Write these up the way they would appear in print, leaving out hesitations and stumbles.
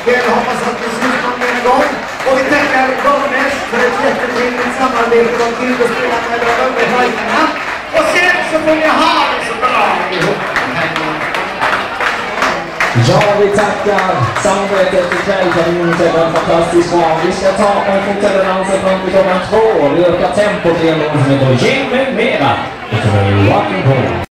Jag hoppas att vi syns någon mer gång. Och vi tackar Garnes för ett jättetrevligt samarbete och till att spela med överfajterna. Och sen så får ni ha det så bra ihop. Ja, vi tackar samarbetet ikväll för det var fantastiskt bra. Vi ska ta och fortsätta dansa fram till klockan 2. Vi ökar tempot i en låt som heter Ge mig mera. Och så är det rock'n'roll.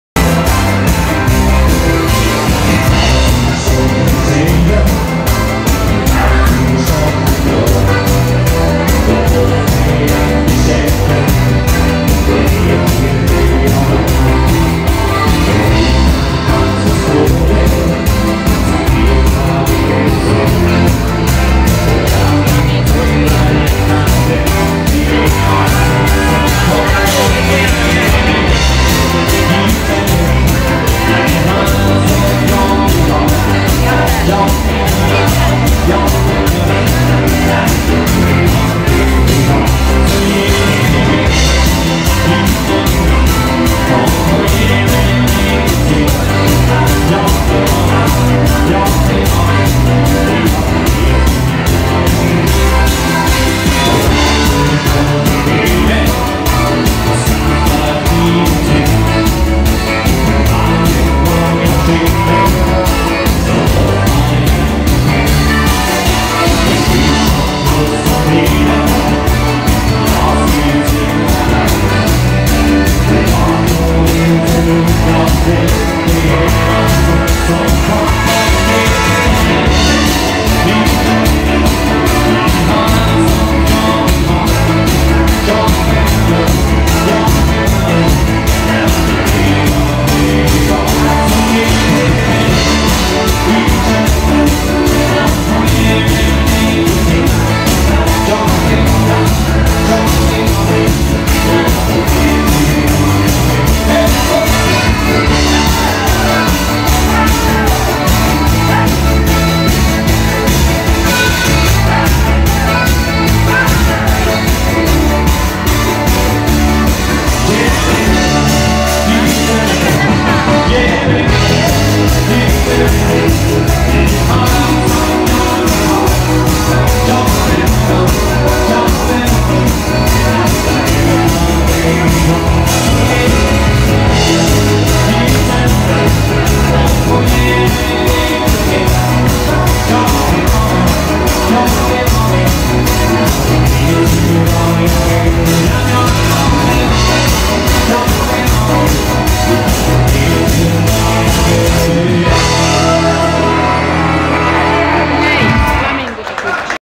Yeah.